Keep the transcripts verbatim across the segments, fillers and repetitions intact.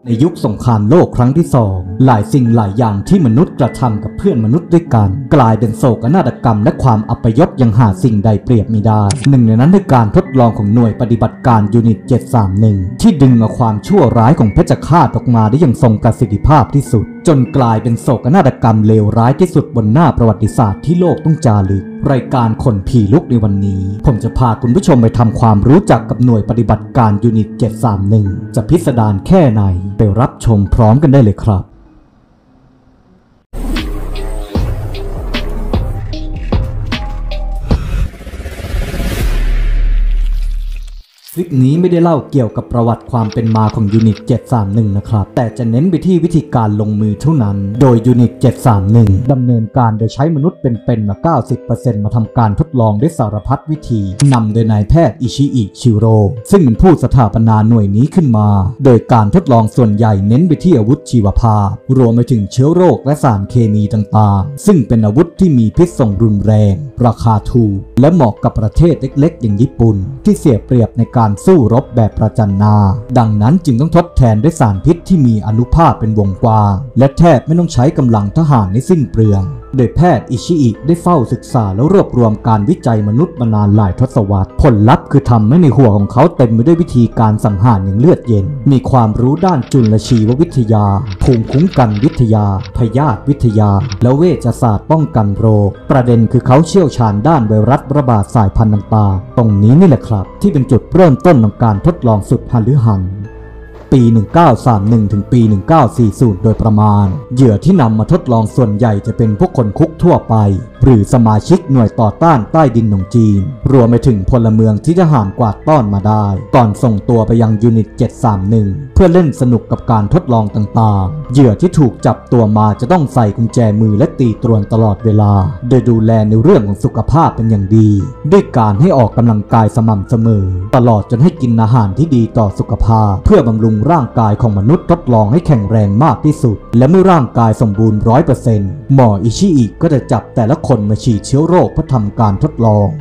ในยุคสงครามโลกครั้งที่สองหลายสิ่งหลายอย่างที่มนุษย์กระทำกับเพื่อนมนุษย์ด้วยกันกลายเป็นโศกนาฏกรรมและความอัปยศยังหาสิ่งใดเปรียบมิได้หนึ่งในนั้นคือการทดลองของหน่วยปฏิบัติการยูนิตเจ็ดสามหนึ่งที่ดึงเอาความชั่วร้ายของเพชฌฆาตออกมาได้อย่างทรงประสิทธิภาพที่สุดจนกลายเป็นโศกนาฏกรรมเลวร้ายที่สุดบนหน้าประวัติศาสตร์ที่โลกต้องจารึกรายการคนผีลุกในวันนี้ผมจะพาคุณผู้ชมไปทำความรู้จักกับหน่วยปฏิบัติการยูนิตเจ็ดสามหนึ่งจะพิสดารแค่ไหนไปรับชมพร้อมกันได้เลยครับคลิปนี้ไม่ได้เล่าเกี่ยวกับประวัติความเป็นมาของยูนิตเจ็ดสามหนึ่งนะครับแต่จะเน้นไปที่วิธีการลงมือเท่านั้นโดยยูนิตเจ็ดสามหนึ่งดำเนินการโดยใช้มนุษย์เป็นๆมา เก้าสิบเปอร์เซ็นต์ มาทำการทดลองด้วยสารพัดวิธีนำโดยนายแพทย์อิชิอิชิโร่ซึ่งเป็นผู้สถาปนาหน่วยนี้ขึ้นมาโดยการทดลองส่วนใหญ่เน้นไปที่อาวุธชีวภาพรวมไปถึงเชื้อโรคและสารเคมีต่างๆซึ่งเป็นอาวุธที่มีพิษส่งรุนแรงราคาถูกและเหมาะกับประเทศเล็กๆอย่างญี่ปุ่นที่เสียเปรียบในการสู้รบแบบประจันหน้าดังนั้นจึงต้องทดแทนด้วยสารพิษที่มีอานุภาพเป็นวงกว้างและแทบไม่ต้องใช้กำลังทหารในสิ้นเปลืองโดยแพทย์อิชิอิได้เฝ้าศึกษาและรวบรวมการวิจัยมนุษย์มานานหลายทศวรรษผลลัพธ์คือทำให้ในหัวของเขาเต็มไปด้วยวิธีการสังหารอย่างเลือดเย็นมีความรู้ด้านจุลชีววิทยาภูมิคุ้มกันวิทยาพยาธิวิทยาและเวชศาสตร์ป้องกันโรคประเด็นคือเขาเชี่ยวชาญด้านไวรัสระบาดสายพันธุ์ต่างๆตรงนี้นี่แหละครับที่เป็นจุดเริ่มต้นของการทดลองสุดหฤหันปีหนึ่งเก้าสามหนึ่งถึงปีหนึ่งเก้าสี่ศูนย์โดยประมาณเหยื่อที่นำมาทดลองส่วนใหญ่จะเป็นพวกคนคุกทั่วไปหรือสมาชิกหน่วยต่อต้านใต้ดินของจีนรวมไปถึงพลเมืองที่ทหารกวาดต้อนมาได้ก่อนส่งตัวไปยังยูนิตเจ็ดสามหนึ่งเพื่อเล่นสนุกกับการทดลองต่างๆเหยื่อที่ถูกจับตัวมาจะต้องใส่กุญแจมือและตีตรวนตลอดเวลาโดยดูแลในเรื่องของสุขภาพเป็นอย่างดีด้วยการให้ออกกำลังกายสม่ำเสมอตลอดจนให้กินอาหารที่ดีต่อสุขภาพเพื่อบำรุงร่างกายของมนุษย์ทดลองให้แข็งแรงมากที่สุดและเมื่อร่างกายสมบูรณ์ ร้อยเปอร์เซ็นต์ หมออิชิอิก็จะจับแต่ละคนมาฉีดเชื้อโรคเพื่อทำการทดลอง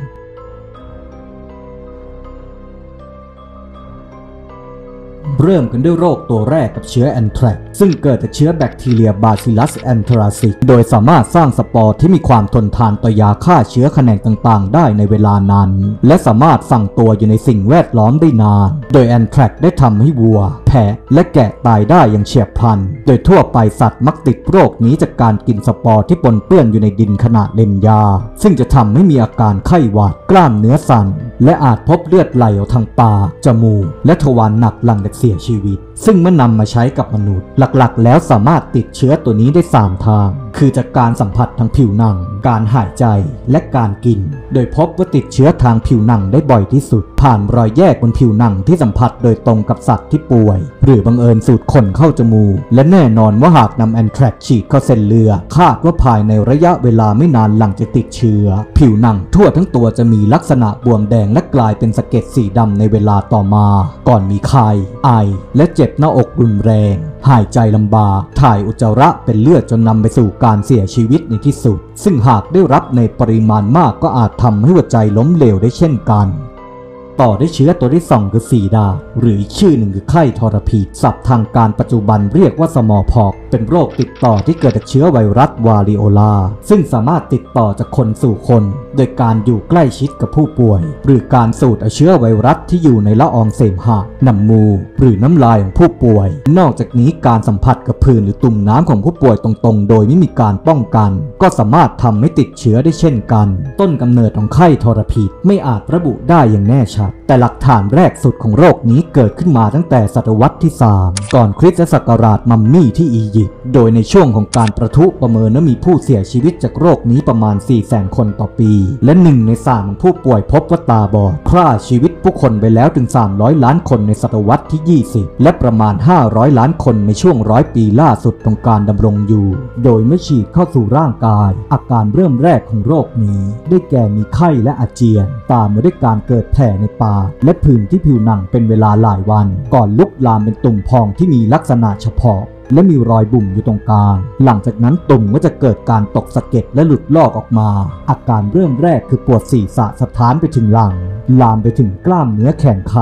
เริ่มกันด้วยโรคตัวแรกกับเชื้อแอนแทรกซึ่งเกิดจากเชื้อแบคทีเรียบาซิลัสแอนทราซิกโดยสามารถสร้างสปอร์ที่มีความทนทานต่อยาฆ่าเชื้อแขนงต่างๆได้ในเวลานั้นและสามารถฝังตัวอยู่ในสิ่งแวดล้อมได้นานโดยแอนแทรกได้ทำให้วัวแพะและแกะตายได้อย่างเฉียบพลันโดยทั่วไปสัตว์มักติดโรคนี้จากการกินสปอร์ที่ปนเปื้อนอยู่ในดินขณะเล่นยาซึ่งจะทำให้มีอาการไข้หวัดกล้ามเนื้อสั่นและอาจพบเลือดไหลออกทางปากจมูกและทวารหนักหลังจากเสียชีวิตซึ่งเมื่อนำมาใช้กับมนุษย์หลักๆแล้วสามารถติดเชื้อตัวนี้ได้สามทางคือจากการสัมผัสทางผิวหนังการหายใจและการกินโดยพบว่าติดเชื้อทางผิวหนังได้บ่อยที่สุดผ่านรอยแยกบนผิวหนังที่สัมผัสโดยตรงกับสัตว์ที่ป่วยหรือบังเอิญสูดขนเข้าจมูกและแน่นอนว่าหากนำแอนแทรกฉีดเข้าเส้นเลือดคาดว่าภายในระยะเวลาไม่นานหลังจากติดเชื้อผิวหนังทั่วทั้งตัวจะมีลักษณะบวมแดงและกลายเป็นสะเก็ดสีดำในเวลาต่อมาก่อนมีไข้ไอและเจ็บหน้าอกรุนแรงหายใจลำบากถ่ายอุจจาระเป็นเลือดจนนำไปสู่การเสียชีวิตในที่สุดซึ่งหากได้รับในปริมาณมากก็อาจทำให้หัวใจล้มเหลวได้เช่นกันต่อด้วยเชื้อตัวที่สองคือฟีดาหรืออีกชื่อหนึ่งคือไข้ทรพีศัพท์ทางการปัจจุบันเรียกว่าสมอลพ็อกซ์เป็นโรคติดต่อที่เกิดจากเชื้อไวรัสวาริโอลาซึ่งสามารถติดต่อจากคนสู่คนโดยการอยู่ใกล้ชิดกับผู้ป่วยหรือการสูดเอาเชื้อไวรัสที่อยู่ในละอองเสมหะน้ำมูกหรือน้ำลายของผู้ป่วยนอกจากนี้การสัมผัสกับผื่นหรือตุ่มน้ำของผู้ป่วยตรงๆโดยไม่มีการป้องกันก็สามารถทำให้ติดเชื้อได้เช่นกันต้นกำเนิดของไข้ทรพีไม่อาจระบุได้อย่างแน่ชัดแต่หลักฐานแรกสุดของโรคนี้เกิดขึ้นมาตั้งแต่ศตวรรษที่สามก่อนคริสตศักราชมัมมี่ที่อียิปต์โดยในช่วงของการประทุประเมินว่ามีผู้เสียชีวิตจากโรคนี้ประมาณ สี่แสน คนต่อปีและหนึ่งในสามของผู้ป่วยพบว่าตาบอดฆ่าชีวิตผู้คนไปแล้วถึงสามร้อยล้านคนในศตวรรษที่ยี่สิบและประมาณห้าร้อยล้านคนในช่วงร้อยปีล่าสุดของการดำรงอยู่โดยไม่ฉีดเข้าสู่ร่างกายอาการเริ่มแรกของโรคนี้ได้แก่มีไข้และอาเจียนตามมาด้วยการเกิดแผลในปากและผื่นที่ผิวหนังเป็นเวลาหลายวันก่อนลุกลามเป็นตุ่มพองที่มีลักษณะเฉพาะและมีรอยบุ๋มอยู่ตรงกลางหลังจากนั้นตุ่มก็จะเกิดการตกสะเก็ดและหลุดลอกออกมาอาการเริ่มแรกคือปวดศีรษะสะท้านไปถึงหลังลามไปถึงกล้ามเนื้อแขนขา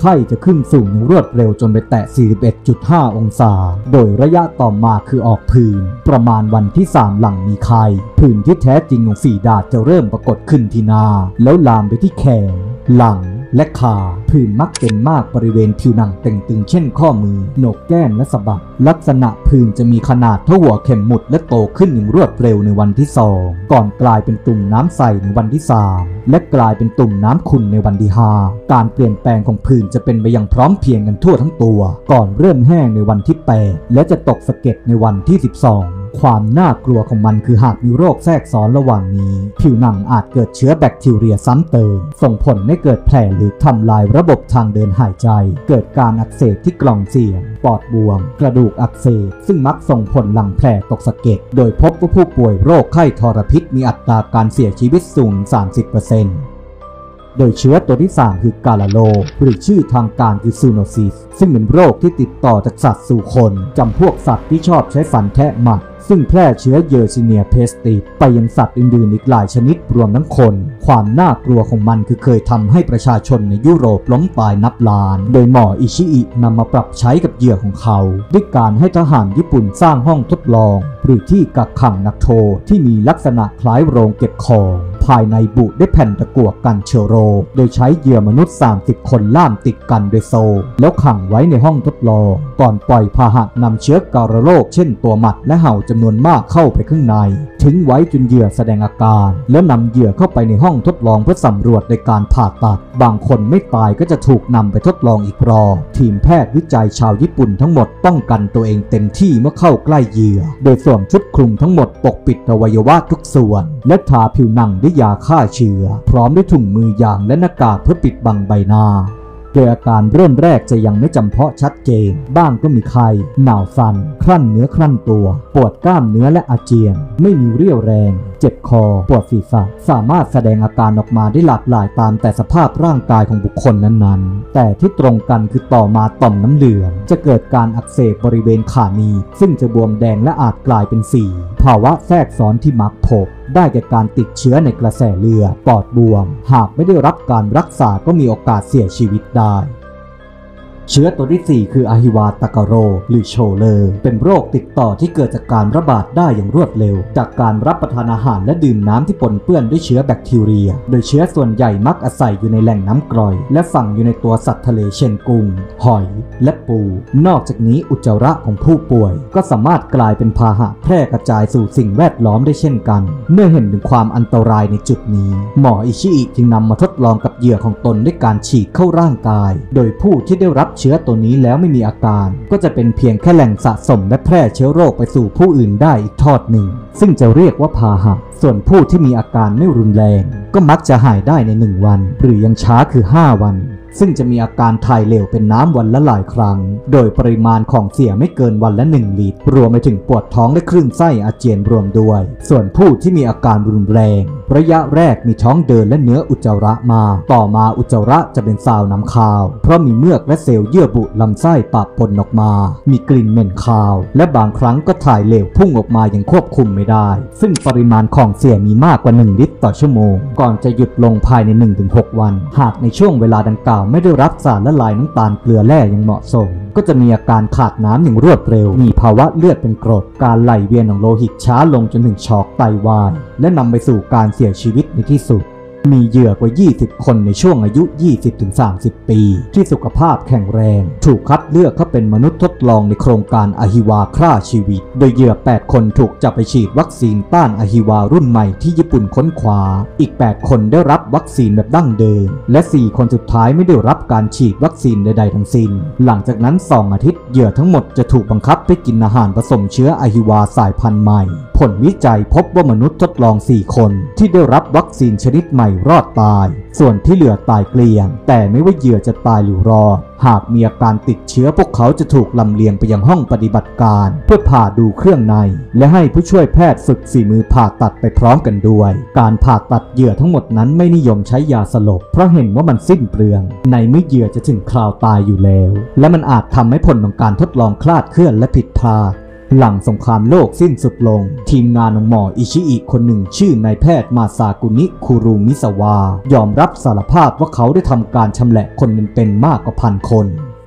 ไข้จะขึ้นสูงอย่างรวดเร็วจนไปแตะ สี่สิบเอ็ดจุดห้า องศาโดยระยะต่อมาคือออกผื่นประมาณวันที่สามหลังมีไข้ผื่นที่แท้จริงของฝีดาษจะเริ่มปรากฏขึ้นที่หน้าแล้วลามไปที่แขนหลังและขาผื่นมักเป็นมากบริเวณผิวหนังเต่งตึงเช่นข้อมือโหนกแก้มและสะบักลักษณะผื่นจะมีขนาดเท่าหัวเข็มหมุดและโตขึ้นอย่างรวดเร็วในวันที่สองก่อนกลายเป็นตุ่มน้ำใสในวันที่สามและกลายเป็นตุ่มน้ำขุ่นในวันที่ห้าการเปลี่ยนแปลงของผื่นจะเป็นไปอย่างพร้อมเพรียงกันทั่วทั้งตัวก่อนเริ่มแห้งในวันที่แปดและจะตกสะเก็ดในวันที่สิบสองความน่ากลัวของมันคือหากมีโรคแทรกซ้อนระหว่างนี้ผิวหนังอาจเกิดเชื้อแบคทีเรียซ้ำเติมส่งผลให้เกิดแผลหรือทำลายระบบทางเดินหายใจเกิดการอักเสบที่กล่องเสียงปอดบวมกระดูกอักเสบซึ่งมักส่งผลหลังแผลตกสะเก็ดโดยพบว่าผู้ป่วยโรคไข้ทรพิษมีอัตราการเสียชีวิตสูง สามสิบเปอร์เซ็นต์ โดยเชื้อตัวที่สามคือกาลาโรหรือชื่อทางการคือซูโนซิสซึ่งเป็นโรคที่ติดต่อจากสัตว์สู่คนจำพวกสัตว์ที่ชอบใช้ฟันแทะหมัดซึ่งแพร่เชื้อเยอร์ซิเนียเพสติดไปยังสัตว์อื่นๆอีกหลายชนิดรวมทั้งคนความน่ากลัวของมันคือเคยทำให้ประชาชนในยุโรปล้มตายนับล้านโดยหมออิชิอินำมาปรับใช้กับเหยื่อของเขาด้วยการให้ทหารญี่ปุ่นสร้างห้องทดลองหรือที่กักขังนักโทษที่มีลักษณะคล้ายโรงเก็บของภายในบุด้วยแผ่นตะกั่วกันเชื้อโรคโดยใช้เหยื่อมนุษย์สามสิบคนล่ามติดกันโดยโซ่แล้วขังไว้ในห้องทดลองก่อนปล่อยพาหะนำเชื้อกาฬโรคเช่นตัวหมัดและเห่าจำนวนมากเข้าไปข้างในทิ้งไว้จนเหยื่อแสดงอาการแล้วนำเหยื่อเข้าไปในห้องทดลองเพื่อสำรวจในการผ่าตัดบางคนไม่ตายก็จะถูกนำไปทดลองอีกรอบทีมแพทย์วิจัยชาวญี่ปุ่นทั้งหมดป้องกันตัวเองเต็มที่เมื่อเข้าใกล้เหยื่อโดยสวมชุดคลุมทั้งหมดปกปิดอวัยวะทุกส่วนและทาผิวหนังด้วยยาฆ่าเชื้อพร้อมด้วยถุงมือยางและหน้ากากเพื่อปิดบังใบหน้าโดยอาการเริ่มแรกจะยังไม่จำเพาะชัดเจนบ้างก็มีไข้หนาวสั่นครั่นเนื้อครั่นตัวปวดกล้ามเนื้อและอาเจียนไม่มีเรี่ยวแรงเจ็บคอปวดศีรษะสามารถแสดงอาการออกมาได้หลากหลายตามแต่สภาพร่างกายของบุคคลนั้นๆแต่ที่ตรงกันคือต่อมาต่อมน้ำเหลืองจะเกิดการอักเสบบริเวณขาหนีบซึ่งจะบวมแดงและอาจกลายเป็นฝีภาวะแทรกซ้อนที่มักพบได้แก่การติดเชื้อในกระแสเลือดปอดบวมหากไม่ได้รับการรักษาก็มีโอกาสเสียชีวิตได้เชื้อตัวที่สี่คืออะฮิวาตากาโรหรือโชเลอร์เป็นโรคติดต่อที่เกิดจากการระบาดได้อย่างรวดเร็วจากการรับประทานอาหารและดื่มน้ำที่ปนเปื้อนด้วยเชื้อแบคทีเรียโดยเชื้อส่วนใหญ่มักอาศัยอยู่ในแหล่งน้ำกร่อยและฝังอยู่ในตัวสัตว์ทะเลเช่นกุ้งหอยและปูนอกจากนี้อุจจาระของผู้ป่วยก็สามารถกลายเป็นพาหะแพร่กระจายสู่สิ่งแวดล้อมได้เช่นกันเมื่อเห็นถึงความอันตรายในจุดนี้หมออิชิอิจึงนำมาทดลองกับเหยื่อของตนด้วยการฉีดเข้าร่างกายโดยผู้ที่ได้รับเชื้อตัวนี้แล้วไม่มีอาการก็จะเป็นเพียงแค่แหล่งสะสมและแพร่เชื้อโรคไปสู่ผู้อื่นได้อีกทอดหนึ่งซึ่งจะเรียกว่าพาหะส่วนผู้ที่มีอาการไม่รุนแรงก็มักจะหายได้ในหนึ่งวันหรือยังช้าคือห้าวันซึ่งจะมีอาการถ่ายเหลวเป็นน้ำวันละหลายครั้งโดยปริมาณของเสียไม่เกินวันละหนึ่งลิตรรวมไปถึงปวดท้องและคลื่นไส้อาเจียนรวมด้วยส่วนผู้ที่มีอาการรุนแรงระยะแรกมีท้องเดินและเนื้ออุจจาระมาต่อมาอุจจาระจะเป็นซาวน้ำคาวเพราะมีเมือกและเซลล์เยื่อบุลำไส้ปะปนออกมามีกลิ่นเหม็นคาวและบางครั้งก็ถ่ายเหลวพุ่งออกมาอย่างควบคุมไม่ได้ซึ่งปริมาณของเสียมีมากกว่าหนึ่งลิตรต่อชั่วโมงก่อนจะหยุดลงภายใน หนึ่งถึงหก วันหากในช่วงเวลาดังกล่าวไม่ได้รับสารละลายน้ำตาลเกลือแร่อย่างเหมาะสมก็จะมีอาการขาดน้ำอย่างรวดเร็วมีภาวะเลือดเป็นกรดการไหลเวียนของโลหิตช้าลงจนถึงช็อกไตวายและนำไปสู่การเสียชีวิตในที่สุดมีเหยื่อกว่ายี่สิบคนในช่วงอายุ ยี่สิบถึงสามสิบ ปีที่สุขภาพแข็งแรงถูกคัดเลือกเข้าเป็นมนุษย์ทดลองในโครงการอะฮิวาฆ่าชีวิตโดยเหยื่อแปดคนถูกจับไปฉีดวัคซีนต้านอะฮิวารุ่นใหม่ที่ญี่ปุ่นค้นคว้าอีกแปดคนได้รับวัคซีนแบบดั้งเดิมและสี่คนสุดท้ายไม่ได้รับการฉีดวัคซีนใดๆทั้งสิ้นหลังจากนั้นสองอาทิตย์เหยื่อทั้งหมดจะถูกบังคับไปกินอาหารผสมเชื้ออะฮิวาสายพันธุ์ใหม่ผลวิจัยพบว่ามนุษย์ทดลองสี่คนที่ได้รับวัคซีนชนิดใหม่รอดตายส่วนที่เหลือตายเกลี้ยงแต่ไม่ว่าเหยื่อจะตายหรือรอดหากมีอาการติดเชื้อพวกเขาจะถูกลำเลียงไปยังห้องปฏิบัติการเพื่อผ่าดูเครื่องในและให้ผู้ช่วยแพทย์ฝึกฝีมือผ่าตัดไปพร้อมกันด้วยการผ่าตัดเหยื่อทั้งหมดนั้นไม่นิยมใช้ยาสลบเพราะเห็นว่ามันสิ้นเปลืองในเมื่อเหยื่อจะถึงคราวตายอยู่แล้วและมันอาจทำให้ผลของการทดลองคลาดเคลื่อนและผิดพลาดหลังสงครามโลกสิ้นสุดลงทีมงานของหมออิชิอิคนหนึ่งชื่อนายแพทย์มาซากุนิคุรุมิสวายอมรับสารภาพว่าเขาได้ทำการชำแหละคนเป็นๆมากกว่าพันคน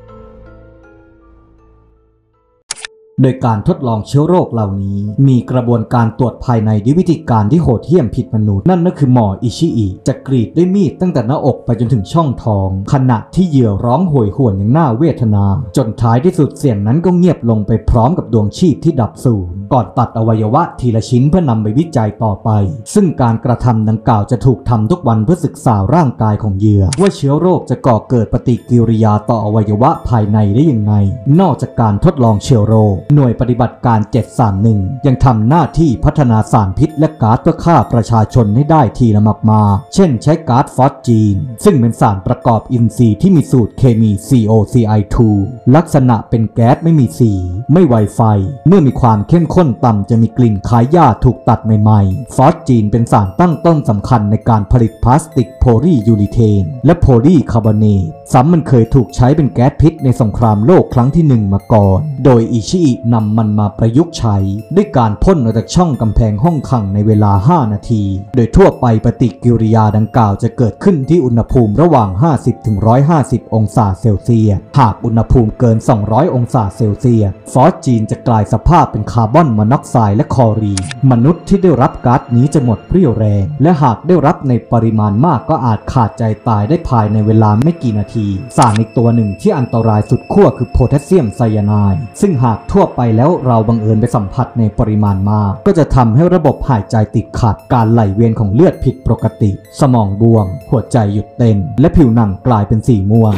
โดยการทดลองเชื้อโรคเหล่านี้มีกระบวนการตรวจภายในด้วยวิธีการที่โหดเหี้ยมผิดมนุษย์นั่นก็คือหมออิชิอิจะกรีดด้วยมีดตั้งแต่หน้าอกไปจนถึงช่องท้องขณะที่เหยื่อร้องโหยหวนอย่างน่าเวทนาจนท้ายที่สุดเสียงนั้นก็เงียบลงไปพร้อมกับดวงชีพที่ดับสูญก่อนตัดอวัยวะทีละชิ้นเพื่อนำไปวิจัยต่อไปซึ่งการกระทำดังกล่าวจะถูกทำทุกวันเพื่อศึกษาร่างกายของเหยื่อว่าเชื้อโรคจะก่อเกิดปฏิกิริยาต่ออวัยวะภายในได้ยังไงนอกจากการทดลองเชื้อโรคหน่วยปฏิบัติการเจ็ดสามหนึ่งยังทำหน้าที่พัฒนาสารพิษและก๊าซเพื่อฆ่าประชาชนให้ได้ทีละมากๆเช่นใช้ก๊าซฟอสจีนซึ่งเป็นสารประกอบอินทรีย์ที่มีสูตรเคมี ซี โอ ซี ไอ ทู ลักษณะเป็นแก๊สไม่มีสีไม่ไวไฟเมื่อมีความเข้มข้นต่ำจะมีกลิ่นคล้ายหญ้าถูกตัดใหม่ๆฟอสจีนเป็นสารตั้งต้นสำคัญในการผลิตพลาสติกโพลียูริเทนและโพลีคาร์บอเนตซ้ำมันเคยถูกใช้เป็นแก๊สพิษในสงครามโลกครั้งที่หนึ่งมาก่อนโดยอิชิอินำมันมาประยุกต์ใช้ด้วยการพ่นออกจากช่องกำแพงห้องขังในเวลาห้านาทีโดยทั่วไปปฏิกิริยาดังกล่าวจะเกิดขึ้นที่อุณหภูมิระหว่าง ห้าสิบถึงหนึ่งร้อยห้าสิบ องศาเซลเซียสหากอุณหภูมิเกิน สองร้อย องศาเซลเซียสฟอสจีนจะกลายสภาพเป็นคาร์บอนมอนอกไซด์และคลอรีนมนุษย์ที่ได้รับก๊าซนี้จะหมดเรี่ยวแรงและหากได้รับในปริมาณมากก็อาจขาดใจตายได้ภายในเวลาไม่กี่นาทีสารอีกตัวหนึ่งที่อันตรายสุดขั้วคือโพแทสเซียมไซยาไนด์ซึ่งหากทั่วไปแล้วเราบังเอิญไปสัมผัสในปริมาณมากก็จะทำให้ระบบหายใจติดขัดการไหลเวียนของเลือดผิดปกติสมองบวมหัวใจหยุดเต้นและผิวหนังกลายเป็นสีม่วง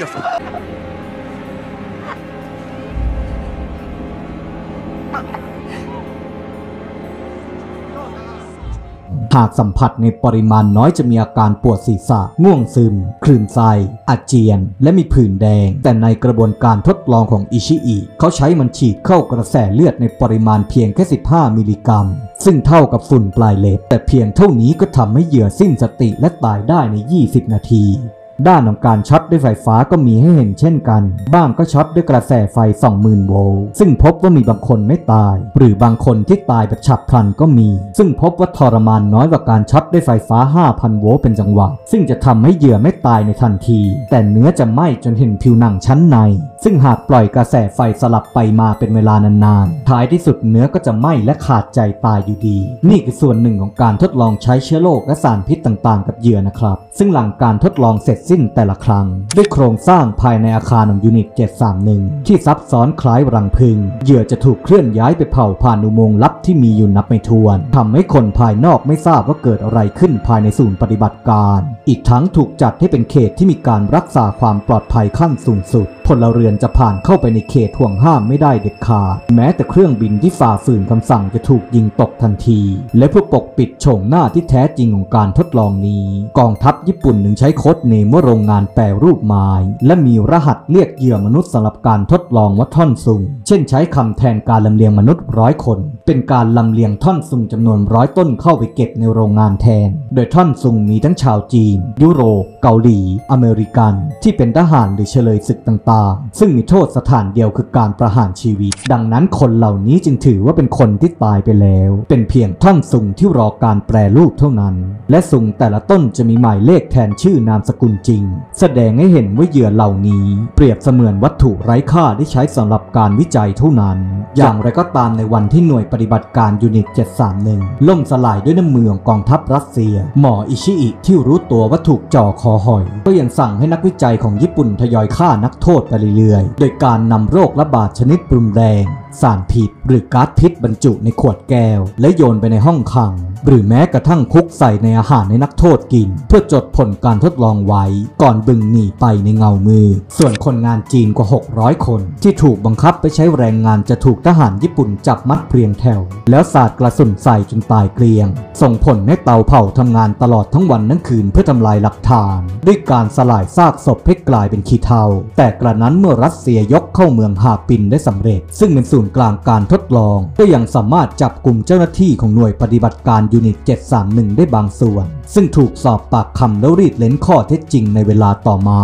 หากสัมผัสในปริมาณน้อยจะมีอาการปวดศีรษะง่วงซึมคลื่นไส้อาเจียนและมีผื่นแดงแต่ในกระบวนการทดลองของอิชิอิเขาใช้มันฉีดเข้ากระแสเลือดในปริมาณเพียงแค่สิบห้ามิลลิกรัมซึ่งเท่ากับฝุ่นปลายเล็บแต่เพียงเท่านี้ก็ทำให้เหยื่อสิ้นสติและตายได้ในยี่สิบนาทีด้านของการช็อตด้วยไฟฟ้าก็มีให้เห็นเช่นกันบ้างก็ช็อตด้วยกระแสไฟ สองหมื่น โวลต์ซึ่งพบว่ามีบางคนไม่ตายหรือบางคนที่ตายแบบฉับพลันก็มีซึ่งพบว่าทรมานน้อยกว่าการช็อตด้วยไฟฟ้า ห้าพัน โวลต์เป็นจังหวะซึ่งจะทำให้เหยื่อไม่ตายในทันทีแต่เนื้อจะไหม้จนเห็นผิวหนังชั้นในซึ่งหากปล่อยกระแสไฟสลับไปมาเป็นเวลานานๆท้ายที่สุดเนื้อก็จะไหม้และขาดใจตายอยู่ดีนี่คือส่วนหนึ่งของการทดลองใช้เชื้อโรคและสารพิษต่างๆกับเหยื่อนะครับซึ่งหลังการทดลองเสร็จสิ้นแต่ละครั้งด้วยโครงสร้างภายในอาคารของยูนิตเจ็ดสามหนึ่งที่ซับซ้อนคล้ายรังผึ้งเหยื่อจะถูกเคลื่อนย้ายไปเผาผ่านอุโมงค์ลับที่มีอยู่นับไม่ถ้วนทำให้คนภายนอกไม่ทราบว่าเกิดอะไรขึ้นภายในศูนย์ปฏิบัติการอีกทั้งถูกจัดให้เป็นเขตที่มีการรักษาความปลอดภัยขั้นสูงสุดพลเรือนจะผ่านเข้าไปในเขตห่วงห้ามไม่ได้เด็ดขาดแม้แต่เครื่องบินที่ฝ่าฝืนคำสั่งจะถูกยิงตกทันทีและเพื่อปกปิดโฉมหน้าที่แท้จริงของการทดลองนี้กองทัพญี่ปุ่นหนึ่งใช้โค้ดเนมว่าโรงงานแปรรูปไม้และมีรหัสเรียกเหยื่อมนุษย์สำหรับการทดลองว่าท่อนซุงเช่นใช้คำแทนการลำเลียงมนุษย์ร้อยคนเป็นการลำเลียงท่อนซุงจำนวนร้อยต้นเข้าไปเก็บในโรงงานแทนโดยท่อนซุงมีทั้งชาวจีนยุโรปเกาหลีอเมริกันที่เป็นทหารหรือเฉลยศึกต่างๆซึ่งมีโทษสถานเดียวคือการประหารชีวิตดังนั้นคนเหล่านี้จึงถือว่าเป็นคนที่ตายไปแล้วเป็นเพียงท่อนซุงที่รอการแปรรูปเท่านั้นและซุงแต่ละต้นจะมีหมายเลขแทนชื่อนามสกุลจริงแสดงให้เห็นว่าเหยื่อเหล่านี้เปรียบเสมือนวัตถุไร้ค่าที่ใช้สำหรับการวิจัยเท่านั้นอย่างไรก็ตามในวันที่หน่วยปฏิบัติการยูนิตเจ็ดสามหนึ่งล่มสลายด้วยน้ำมือของกองทัพรัสเซียหมออิชิอิที่รู้ตัวว่าถูกจ่อคอหอยก็ยังสั่งให้นักวิจัยของญี่ปุ่นทยอยฆ่านักโทษไปเรื่อยๆโดยการนำโรคระบาดชนิดรุนแรงสารพิษหรือก๊าซพิษบรรจุในขวดแก้วและโยนไปในห้องขังหรือแม้กระทั่งคุกใส่ในอาหารให้นักโทษกินเพื่อจดผลการทดลองไว้ก่อนบึงหนีไปในเงามือส่วนคนงานจีนกว่าหกร้อยคนที่ถูกบังคับไปใช้แรงงานจะถูกทหารญี่ปุ่นจับมัดเรียงแถวแล้วสาดกระสุนใส่จนตายเกลี้ยงส่งผลให้เตาเผาทำงานตลอดทั้งวันทั้งคืนเพื่อทำลายหลักฐานด้วยการสลายซากศพให้กลายเป็นขี้เถ้าแต่กระนั้นเมื่อรัสเซียยกเข้าเมืองฮาปินได้สำเร็จซึ่งเป็นศูนย์กลางการทดลองก็ยังสามารถจับกลุ่มเจ้าหน้าที่ของหน่วยปฏิบัติการยูนิตเจ็ดสามหนึ่งได้บางส่วนซึ่งถูกสอบปากคำแล้วรีดเล้นข้อเท็จจริงในเวลาต่อมา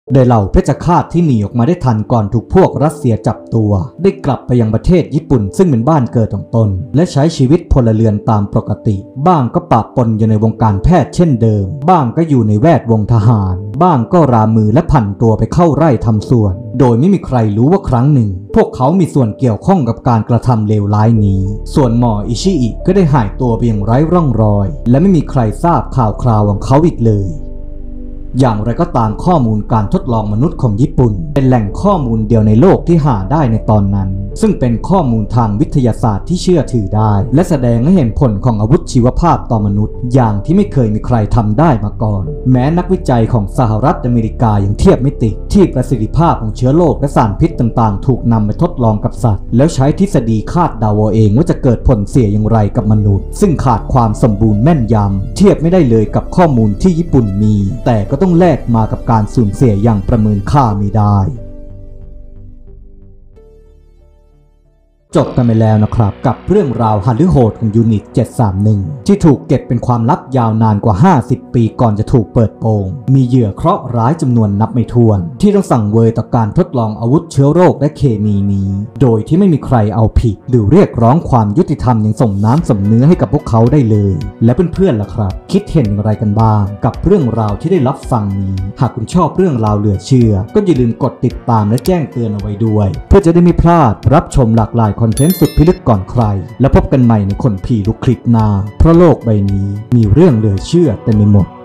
โดยเหล่าเพชฌฆาตที่หนีออกมาได้ทันก่อนถูกพวกรัสเซียจับตัวได้กลับไปยังประเทศญี่ปุ่นซึ่งเป็นบ้านเกิดของตนและใช้ชีวิตพลเรือนตามปกติบ้างก็ปะปนอยู่ในวงการแพทย์เช่นเดิมบ้างก็อยู่ในแวดวงทหารบ้างก็รามือและผันตัวไปเข้าไร่ทำสวนโดยไม่มีใครรู้ว่าครั้งหนึ่งพวกเขามีส่วนเกี่ยวข้องกับการกระทำเลวร้ายนี้ส่วนหมออิชิอิก็ได้หายตัวไปอย่างไร้ร่องรอยและไม่มีใครทราบข่าวคราวของเขาอีกเลยอย่างไรก็ตามข้อมูลการทดลองมนุษย์ของญี่ปุ่นเป็นแหล่งข้อมูลเดียวในโลกที่หาได้ในตอนนั้นซึ่งเป็นข้อมูลทางวิทยาศาสตร์ที่เชื่อถือได้และแสดงให้เห็นผลของอาวุธชีวภาพต่อมนุษย์อย่างที่ไม่เคยมีใครทำได้มาก่อนแม้นักวิจัยของสหรัฐอเมริกายังเทียบไม่ติดที่ประสิทธิภาพของเชื้อโรคและสารพิษต่างๆถูกนำไปทดลองกับสัตว์แล้วใช้ทฤษฎีคาดเดาเอาเองว่าจะเกิดผลเสียอย่างไรกับมนุษย์ซึ่งขาดความสมบูรณ์แม่นยำเทียบไม่ได้เลยกับข้อมูลที่ญี่ปุ่นมีแต่ก็ต้องแลกมากับการสูญเสียอย่างประเมินค่าไม่ได้จบกันไปแล้วนะครับกับเรื่องราวหันหรือโหดของยูนิตเจ็ดสามหนึ่งที่ถูกเก็บเป็นความลับยาวนานกว่าห้าสิบปีก่อนจะถูกเปิดโปงมีเหยื่อเคราะห์ร้ายจำนวนนับไม่ถ้วนที่ต้องสั่งเวยต่อการทดลองอาวุธเชื้อโรคและเคมีนี้โดยที่ไม่มีใครเอาผิดหรือเรียกร้องความยุติธรรมอย่างสมน้ำสมเนื้อให้กับพวกเขาได้เลยและเพื่อนๆล่ะครับคิดเห็นอย่างไรกันบ้างกับเรื่องราวที่ได้รับฟังนี้หากคุณชอบเรื่องราวเหลือเชื่อก็อย่าลืมกดติดตามและแจ้งเตือนเอาไว้ด้วยเพื่อจะได้ไม่พลาดรับชมหลากหลายคอนเทนต์สุดพิลึกก่อนใครแล้วพบกันใหม่ในคนผีลุกคลิปหน้าเพราะโลกใบนี้มีเรื่องเหลือเชื่อเต็มไปหมด